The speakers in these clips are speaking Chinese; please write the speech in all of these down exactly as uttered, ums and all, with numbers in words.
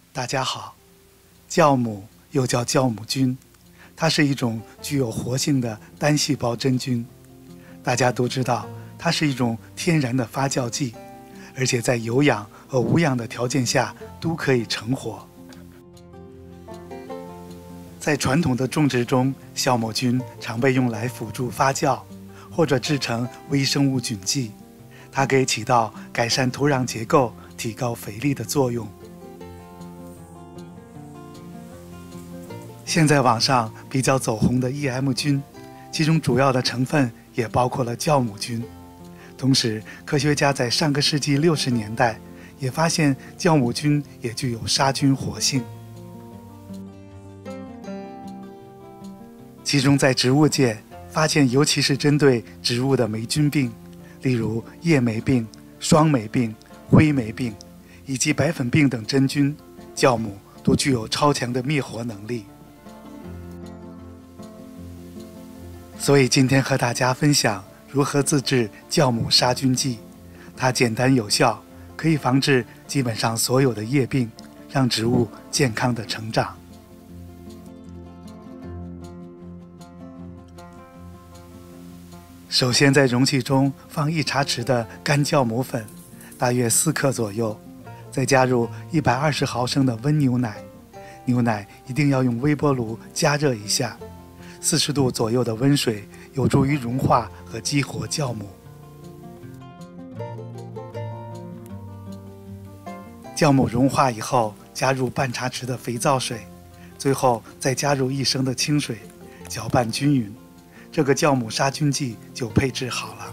大家好，酵母又叫酵母菌，它是一种具有活性的单细胞真菌。大家都知道，它是一种天然的发酵剂，而且在有氧和无氧的条件下都可以成活。在传统的种植中，酵母菌常被用来辅助发酵，或者制成微生物菌剂，它可以起到改善土壤结构、提高肥力的作用。现在网上比较走红的 E M 菌，其中主要的成分也包括了酵母菌。同时，科学家在上个世纪六十年代也发现酵母菌也具有杀菌活性。其中在植物界发现，尤其是针对植物的霉菌病，例如叶霉病、霜霉病、灰霉病以及白粉病等真菌，酵母都具有超强的灭活能力。所以今天和大家分享如何自制酵母杀菌剂，它简单有效，可以防治基本上所有的叶病，让植物健康的成长。首先在容器中放一茶匙的干酵母粉，大约四克左右，再加入一百二十毫升的温牛奶，牛奶一定要用微波炉加热一下，四十度左右的温水有助于融化和激活酵母。酵母融化以后，加入半茶匙的肥皂水，最后再加入一升的清水，搅拌均匀，这个酵母杀菌剂就配置好了。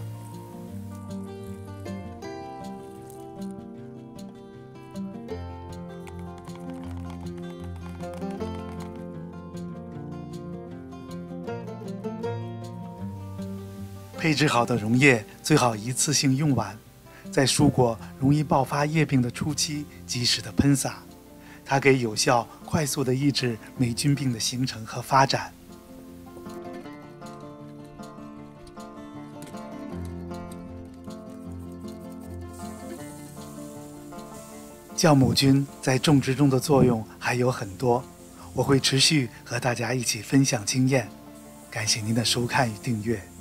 配置好的溶液最好一次性用完，在蔬果容易爆发叶病的初期及时的喷洒，它可以有效快速地抑制霉菌病的形成和发展。酵母菌在种植中的作用还有很多，我会持续和大家一起分享经验。感谢您的收看与订阅。